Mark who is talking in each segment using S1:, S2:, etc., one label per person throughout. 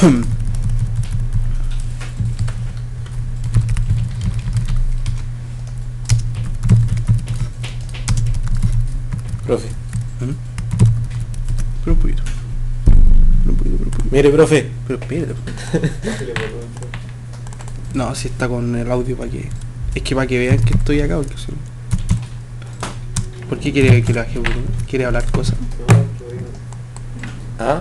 S1: Profe.
S2: Pero un poquito.
S1: Mire, profe.
S2: Pero espérate. No, si está con el audio para que... Es que para que vean que estoy acá, porque si no... ¿Por qué quiere que la baje volumen? ¿Quiere hablar cosas?
S1: ¿Ah?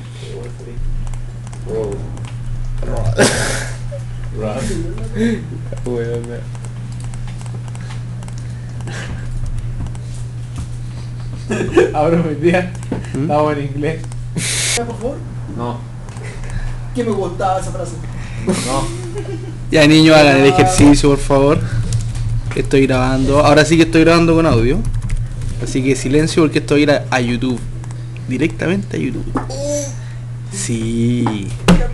S3: Ahora me día estamos en inglés.
S4: Por favor.
S3: No,
S4: ¿Qué me gustaba esa frase?
S3: no.
S2: Ya, niños, hagan el ejercicio, por favor. Estoy grabando. Ahora sí que estoy grabando con audio. Así que silencio porque esto va a ir a YouTube. Directamente a YouTube. Sí.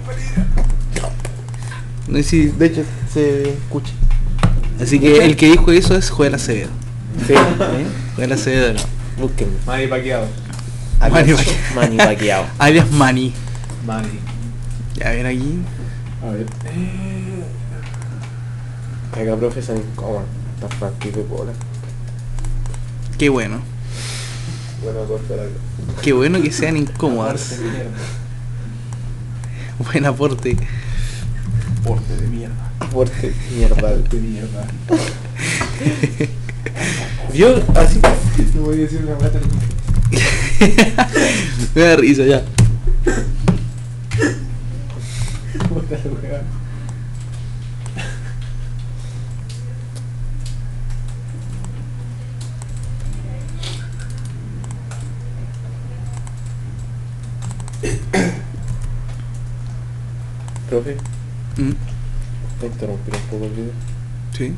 S2: No sé si de hecho se escucha. Así que el que dijo eso es Joel Acevedo.
S1: Sí.
S2: Joel Acevedo no.
S1: Búsquenme.
S3: Manny Pacquiao.
S2: Manny
S1: Manny Pacquiao.
S2: Alias Manny.
S3: Manny.
S2: Ya ven aquí.
S3: A ver.
S1: Acá, profe, son incómodos. Está franquito de bola.
S2: Qué bueno.
S1: Bueno, corta la...
S2: Qué bueno que sean incómodas. Buen aporte.
S3: Porte de mierda.
S1: Fuerte mierda.
S3: Porte de mierda.
S1: ¿Vio? Así.
S3: No voy a decir una plata.
S2: Me da risa ya.
S3: Puta la weá.
S1: Profe,
S2: ¿Mm?
S1: ¿puedo interrumpir un poco el video?
S2: Sí.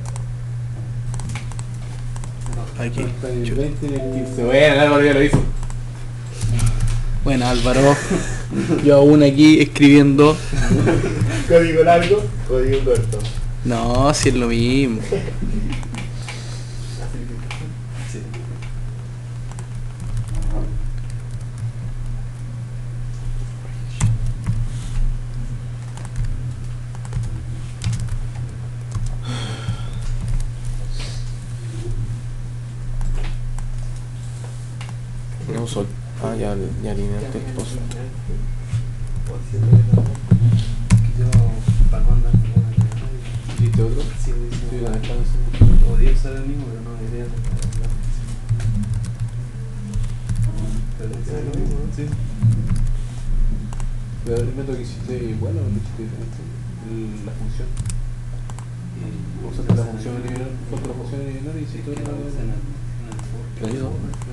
S2: Aquí.
S3: Está en el 20 y en el 15. Bueno, el Álvaro ya lo hizo.
S2: Bueno, Álvaro. Yo aún aquí escribiendo.
S1: Código largo, código corto.
S2: No, si es lo mismo.
S1: No, sol. Ah, ya alineaste el post.
S3: ¿Hiciste otro?
S4: Sí,
S3: Sí, la estaba
S4: podía usar el mismo, pero no debería
S3: Sí. Pero el método que hiciste igual o lo hiciste diferente. La función. Usaste la función eliminar, fue la función eliminar y hiciste otra.
S2: ¿Te ayudo?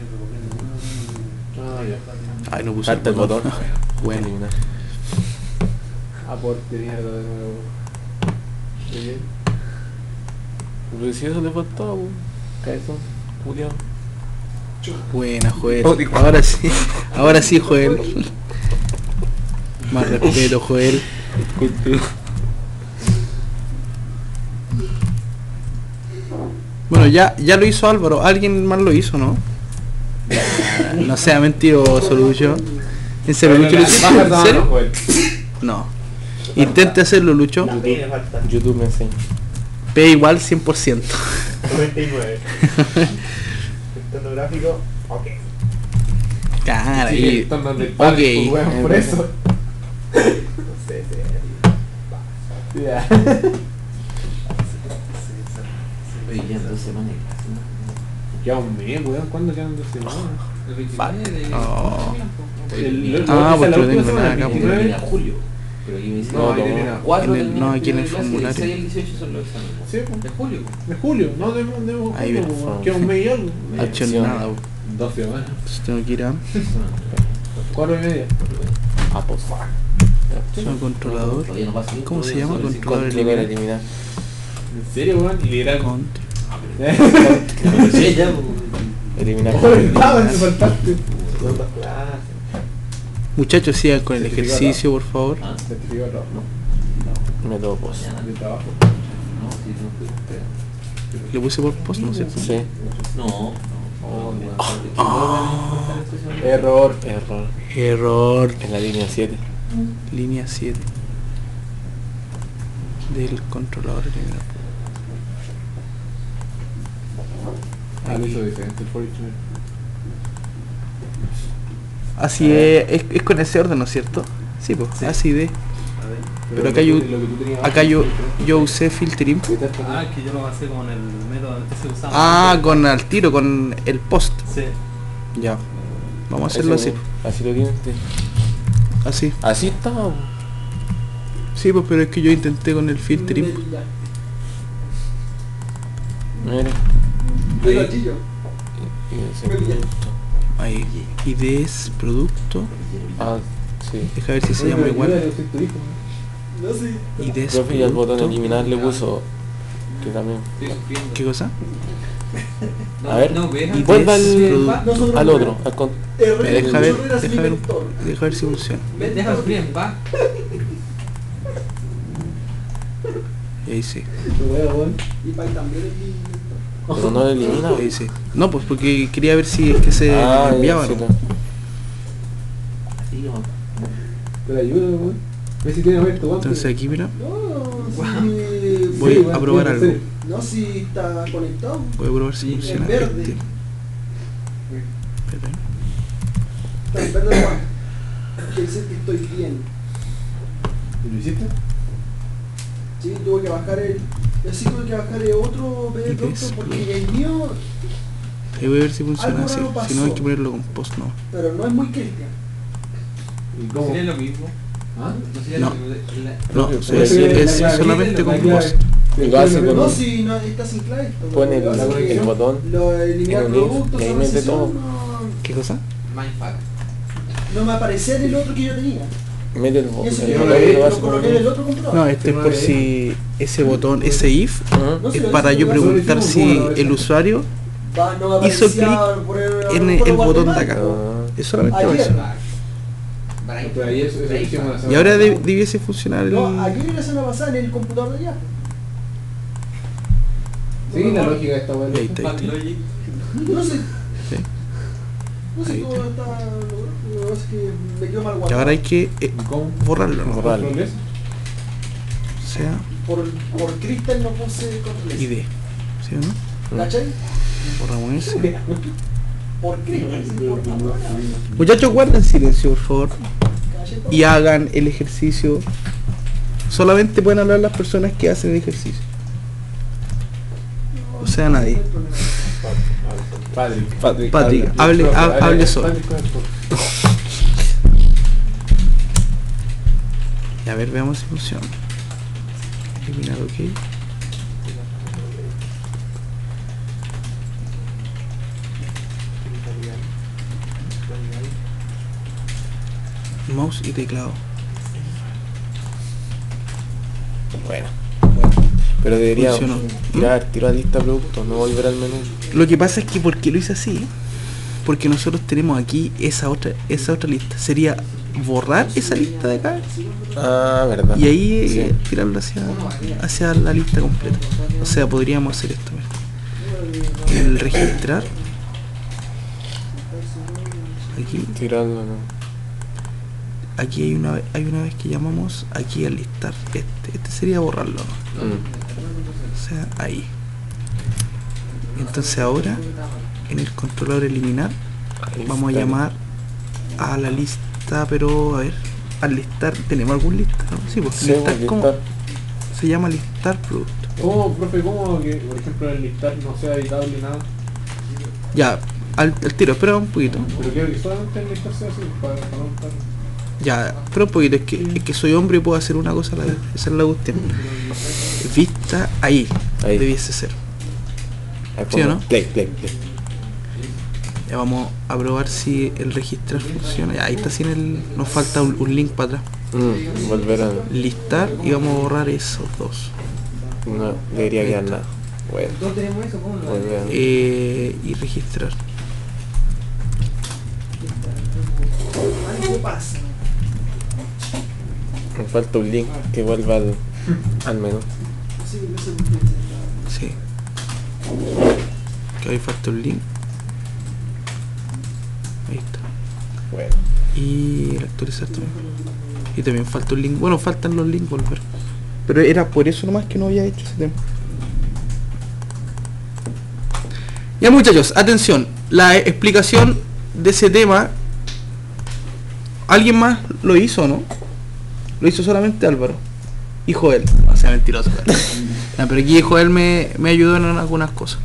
S3: Ah, ya.
S2: Ay, no puse
S1: Salta el botón.
S2: Bueno.
S1: Eliminar.
S3: Aporte mierda de nuevo. Muy bien.
S1: Pero si eso le faltaba, po. Cabezón, Julián.
S2: Buena, Joel.
S1: Oh, disculpa.
S2: Ahora sí, Joel. Más respeto, Joel. Bueno, ya lo hizo Álvaro. Alguien más lo hizo, ¿no? No sea mentiroso, Lucho. ¿En serio, Lucho lo hizo?
S3: Baja
S2: ¿En
S3: esa
S2: serio?
S3: mano, Joel.
S2: No. Intente hacerlo, Lucho.
S1: YouTube me enseña.
S2: P igual 100%.
S5: 99. Estando gráfico, ok.
S2: Cara,
S3: Sí,
S2: y...
S3: están donde el padre,
S2: Ok.
S3: pues, weón, por eso.
S5: No sé,
S3: Ya.
S4: Oye, ya 2 semanas.
S3: Queda un mes, weón. ¿Cuándo quedan 2 semanas?
S4: El 29 de...
S2: Oh.
S3: Ah,
S2: pues
S3: la
S2: lo
S3: última
S2: tengo
S3: semana,
S2: acá,
S3: el
S2: pues.
S3: 29.
S4: Termina julio. Pero aquí me dicen...
S3: No,
S1: No,
S3: termina.
S1: no.
S4: 4
S2: en el- no, aquí en el formulario.
S4: El 16 y el 18 son los exámenes.
S3: Sí, pues.
S4: De julio.
S3: De julio, no de
S2: Ahí
S3: julio,
S2: viene.
S3: weón. Queda un mes y algo.
S2: Acción
S1: Acción.
S2: nada,
S3: 2 semanas.
S2: entonces tengo que ir a
S3: 4:30.
S1: Ah, pues.
S2: soy controlador.
S4: Todavía no pasa ni-
S2: ¿Cómo se llama?
S4: todavía no pasa ni-
S2: Controlador
S1: Controlar,
S2: eliminar.
S1: eliminar.
S3: ¿En serio, weón? Y liderar.
S2: Conte.
S4: Sí, ya, pues.
S1: Eliminar.
S3: Estaba, se faltaste.
S5: Son 2 clases.
S2: Muchachos, sigan con el ejercicio, por favor.
S4: Ah,
S3: Certificado de trabajo.
S1: Método post.
S3: De trabajo.
S4: no, sí, no, espera.
S2: Le puse por post, ¿no es cierto?
S1: Sí.
S4: No.
S3: Error.
S1: Error.
S2: Error.
S1: En la línea 7.
S2: Línea 7 del controlador eliminado.
S3: Ah, lo
S2: Aquí.
S3: hizo diferente el for each other.
S2: Así es con ese orden, ¿no es cierto? Sí, pues,
S6: Sí.
S2: así de.
S6: A ver.
S2: Pero acá yo-
S3: lo que tú tenías
S2: Acá
S3: abajo
S2: yo,
S3: es diferente.
S2: yo usé filter input.
S6: Ah, es que yo lo pasé con el método que se usaba.
S2: Ah,
S6: antes.
S2: con al tiro, con el post.
S6: Sí.
S2: Ya. Vamos a hacerlo así.
S1: Así lo tienes.
S2: Así.
S1: Así está. Po.
S2: Sí, pues, pero es que yo intenté con el filter input.
S1: Mira.
S5: Yo lo chillo.
S1: Y ese
S5: Me pillé.
S1: producto.
S2: Ahí. ID es producto.
S1: Ah, sí.
S2: Deja ver si se
S3: Oye,
S2: llama
S3: pero
S2: igual.
S3: ayúdale, soy tu hijo.
S5: No sé.
S2: ID es
S1: Profe, y al botón
S2: producto.
S1: eliminar le puso. Que también.
S4: Estoy sufriendo.
S2: ¿Qué cosa?
S4: No,
S1: A ver.
S4: no, ve.
S2: Y
S1: Vuelva
S2: des-
S1: al otro. Al con...
S2: Deja ver, deja ver si funciona.
S4: Deja sufrir en paz.
S2: Y ahí sí.
S3: Tu wea, weón.
S5: Y Pai también es mi...
S1: Pero no lo elimina.
S2: Ahí sí. No, pues porque quería ver si es que se
S1: Ah,
S2: enviaba.
S1: sí,
S2: ¿no?
S4: Así como.
S3: Pero ayúdame, weón. Ve si tiene abierto, weón.
S2: Entonces aquí, mira,
S5: No, si...
S2: voy
S3: Sí, weón,
S2: a probar
S3: sí,
S2: algo.
S3: sí.
S5: No, si está conectado.
S2: Voy a probar si
S4: Sí,
S2: funciona
S5: en verde.
S2: este. Espera.
S5: Está en verde, Juan. Quiere decir que estoy bien.
S3: ¿Lo hiciste?
S5: Sí, tuve que bajar el... Sí, tuve que bajar el otro
S2: Y
S5: producto
S2: después-
S5: porque el mío...
S2: Ahí voy a ver si funciona
S5: Algo
S2: así.
S5: raro
S2: Si no hay
S5: pasó.
S2: que ponerlo con post, no.
S5: Pero no es muy cristiano.
S3: ¿Y cómo?
S4: ¿Sería lo mismo?
S3: ¿Ah?
S4: No sería
S2: No.
S4: lo mismo.
S2: No,
S1: Pero
S2: es,
S1: sí,
S2: es
S3: la clave,
S2: solamente
S3: la
S2: con
S3: clave.
S2: post.
S1: Y lo hace con-
S5: No, si no está sin clave.
S1: Pone
S5: Lo hace que
S1: el botón
S5: Lo eliminar
S1: en un link,
S5: productos,
S1: y ahí
S5: esa
S1: mete
S5: sesión,
S1: todo.
S2: ¿Qué cosa?
S4: Mindfuck.
S5: no me aparecía en el otro que yo tenía.
S1: Mete el
S5: Y eso
S1: el
S5: que
S1: botón
S5: lo,
S1: y lo
S5: lo
S1: hace con
S5: coloqué en el otro computador.
S2: No, este es por si ese botón, ese if,
S1: Ajá.
S5: No, si
S2: es
S5: lo
S2: para
S5: hice,
S2: yo
S5: lo
S2: preguntar
S3: hice,
S2: si
S3: lo hice.
S2: el usuario
S5: No me
S2: hizo
S5: aparecía
S2: clic
S5: por
S2: en
S5: por
S2: el botón de
S5: Guatemala.
S2: acá.
S1: Ah.
S2: Es solamente por
S5: Ayer.
S2: eso.
S3: Pero ahí eso lo hicimos la semana
S2: Y ahora
S3: pasada.
S2: debiese funcionar el...
S5: No, ayer y la semana pasada en el computador de allá.
S3: Sí, la lógica de esta weá.
S2: Ahí está, ahí está.
S4: Backlogic.
S5: No sé.
S2: Sí.
S5: No sé
S2: Ahí
S5: cómo
S2: está.
S5: está. Lo que pasa es que me quedó mal
S2: Y
S5: guardado.
S2: ahora hay que
S3: ¿Y cómo?
S2: borrarlo, ¿no?
S1: Borrarlo.
S3: ¿Progreso?
S2: O sea,
S5: Por Crystal no puse control.
S2: ID. ¿Sí o no?
S5: ¿Cachai?
S2: Borramos ese.
S5: Por Crystal, sí, por favor.
S2: Muchachos, guarden silencio, por favor.
S5: ¿Cachai?
S2: Y hagan el ejercicio. Solamente pueden hablar las personas que hacen el ejercicio. O sea, nadie.
S3: Patrick.
S2: Patrick, hable solo. Y a ver, veamos si funciona. Eliminar, ok. Mouse y teclado.
S1: Bueno. Pero debería
S2: Funcionó.
S1: tirar tiro a lista de productos, no volver al menú.
S2: Lo que pasa es que, ¿por qué lo hice así? Porque nosotros tenemos aquí esa otra lista. Sería borrar esa lista de acá
S1: Ah, verdad.
S2: y ahí
S1: Sí.
S2: tirarla hacia la lista completa. O sea, podríamos hacer esto. Mira. El registrar. Aquí,
S1: Tirarlo, no.
S2: aquí hay una vez que llamamos aquí a listar. Este sería borrarlo, ¿no? O sea, ahí. Entonces ahora, en el controlador eliminar, vamos a llamar a la lista, pero a ver, al listar, ¿tenemos algún lista? ¿No? Sí, pues
S1: Sí,
S2: listar,
S1: pues,
S2: ¿cómo?
S1: listar.
S2: Se llama listar producto.
S3: ¿Cómo, profe, cómo que, por ejemplo, el listar no sea editable nada?
S2: Ya, al tiro, espera un poquito.
S3: Pero quiero que solamente el listar sea así, para no estar...
S2: Ya, espera un poquito, es que soy hombre y puedo hacer una cosa a la vez. Esa es la cuestión. Vista ahí,
S1: Ahí.
S2: debiese ser.
S1: Ahí
S2: ¿Sí o
S1: pongo
S2: no?
S1: Play.
S2: Ya vamos a probar si el registrar funciona. Ya, ahí está sin el. Nos falta un link para atrás.
S1: Volver a...
S2: Listar y vamos a borrar esos dos.
S1: No debería quedar nada. Bueno,
S4: ¿Todos tenemos eso? ¿Cómo lo
S1: volver a...
S2: Y registrar.
S5: Algo pasa.
S1: Me falta un link que vuelva al menú.
S5: Sí, no sé por qué.
S2: Sí. Que ahí falta un link. Ahí está.
S1: Bueno.
S2: Y actualizar también. Y también falta un link. Bueno, faltan los links volver. Pero era por eso nomás que no había hecho ese tema. Ya muchachos, atención. La explicación de ese tema. ¿Alguien más lo hizo o no? Lo hizo solamente Álvaro y Joel. No sea mentiroso. No, pero aquí Joel me ayudó en algunas cosas.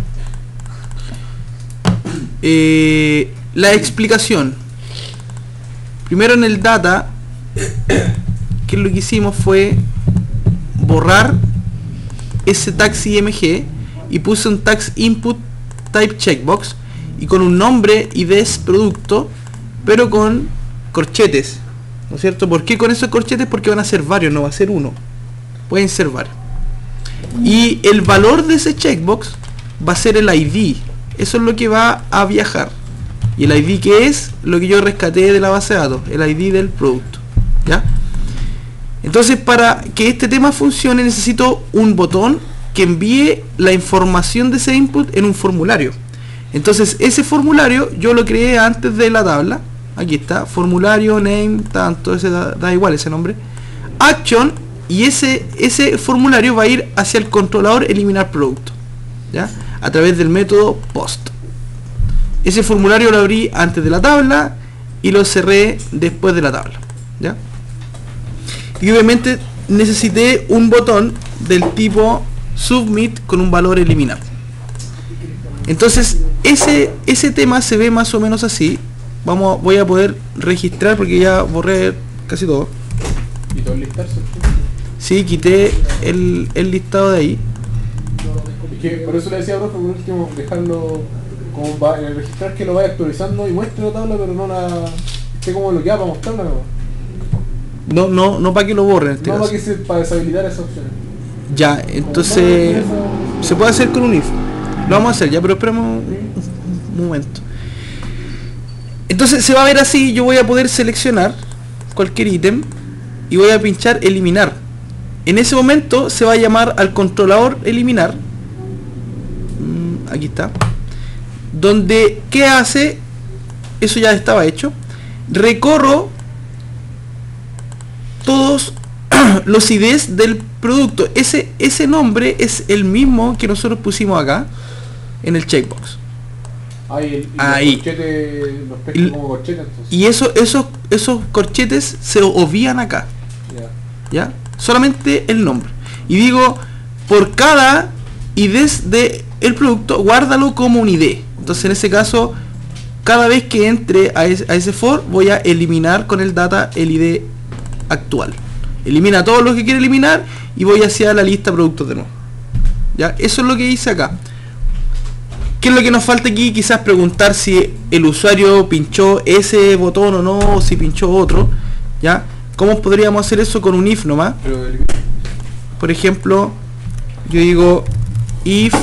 S2: La explicación. Primero en el data, que lo que hicimos fue borrar ese tags IMG y puse un tags input type checkbox y con un nombre IDs producto, pero con corchetes, ¿no es cierto? ¿Por qué con esos corchetes? Porque van a ser varios, no va a ser uno, pueden ser varios. Y el valor de ese checkbox va a ser el ID, eso es lo que va a viajar. Y el ID que es lo que yo rescaté de la base de datos, el ID del producto, ¿ya? Entonces, para que este tema funcione necesito un botón que envíe la información de ese input en un formulario. Entonces ese formulario yo lo creé antes de la tabla. Aquí está, formulario, name, tanto, ese da igual ese nombre. Action, y ese formulario va a ir hacia el controlador eliminar producto, ¿ya? A través del método post. Ese formulario lo abrí antes de la tabla y lo cerré después de la tabla, ¿ya? Y obviamente necesité un botón del tipo submit con un valor eliminar. Entonces ese tema se ve más o menos así. Voy a poder registrar porque ya borré casi todo.
S3: ¿Y todo el listarse?
S2: Sí, quité el listado de ahí.
S3: Es que por eso le decía a profe, por último, dejarlo como en el registrar, que lo vaya actualizando y muestre la tabla, pero no la esté como bloqueada para mostrarla, ¿no?
S2: No para que lo borren en este
S3: No,
S2: caso.
S3: para deshabilitar esas opciones.
S2: Ya, entonces se puede hacer con un if. Lo vamos a hacer ya, pero esperemos un momento. Entonces se va a ver así. Yo voy a poder seleccionar cualquier ítem y voy a pinchar eliminar. En ese momento se va a llamar al controlador eliminar. Aquí está. Donde, ¿qué hace? Eso ya estaba hecho. Recorro todos los IDs del producto. Ese nombre es el mismo que nosotros pusimos acá en el checkbox.
S3: Ahí. Los pesco como corchetes, entonces.
S2: Y esos corchetes se obvían acá. ¿Ya? Solamente el nombre. Y digo, por cada ID de el producto, guárdalo como un ID. Entonces en ese caso, cada vez que entre a ese for, voy a eliminar con el data el ID actual. Elimina todo lo que quiere eliminar y voy hacia la lista productos de nuevo. ¿Ya? Eso es lo que hice acá. ¿Qué es lo que nos falta aquí? Quizás preguntar si el usuario pinchó ese botón o no, o si pinchó otro. ¿Ya? ¿Cómo podríamos hacer eso con un if nomás? Por ejemplo, yo digo if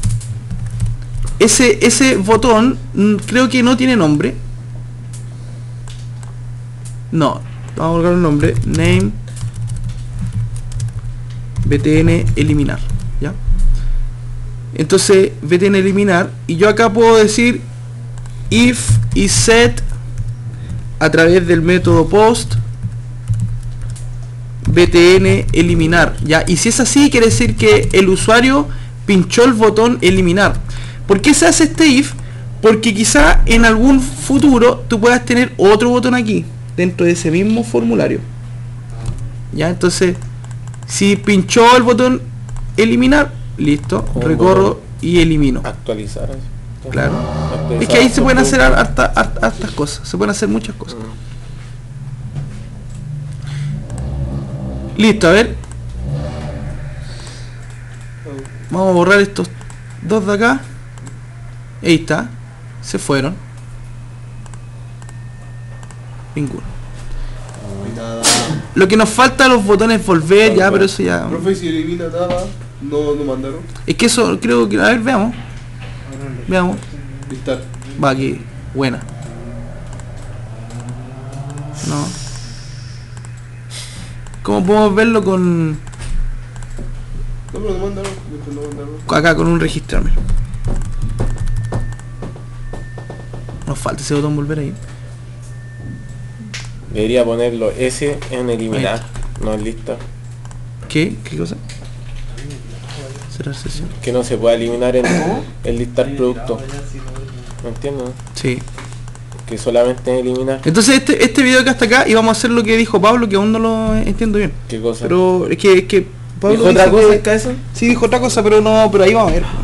S2: ese botón creo que no tiene nombre. No, vamos a colocar un nombre, name btn eliminar, ¿ya? Entonces btn eliminar, y yo acá puedo decir if y set a través del método post btn eliminar, ¿ya? Y si es así, quiere decir que el usuario pinchó el botón eliminar. ¿Por qué se hace este if? Porque quizá en algún futuro tú puedas tener otro botón aquí dentro de ese mismo formulario, ¿ya? Entonces si pinchó el botón eliminar, listo, recorro y elimino.
S1: Actualizar.
S2: Claro.
S1: Actualizar.
S2: Es que ahí se pueden hacer hartas cosas, se pueden hacer muchas cosas. Listo, a ver. Vamos a borrar estos dos de acá. Ahí está. Se fueron. Ninguno. Lo que nos falta los botones volver, ya, pero eso ya.
S5: Profe, si elimina nada, no mandaron.
S2: Es que eso creo que. A ver, veamos. Veamos.
S5: Listar.
S2: Va aquí. Buena. No. ¿Cómo podemos verlo con.
S5: No, pero no mandaron.
S2: Acá con un registrarme? Nos falta ese botón volver ahí.
S1: Debería ponerlo S en eliminar, no en lista.
S2: ¿Qué? ¿Qué cosa? Cerrar sesión.
S1: Que no se pueda eliminar en listar productos. ¿Me entiendes?
S2: Sí.
S1: Que solamente en eliminar.
S2: Entonces este video que hasta acá y vamos a hacer lo que dijo Pablo, que aún no lo entiendo bien.
S1: ¿Qué cosa?
S2: Pero es que Pablo
S1: ¿Dijo otra
S2: dice
S1: cosa
S2: que-
S1: el Kaizen?
S2: Sí, dijo otra cosa, pero ahí vamos a ver.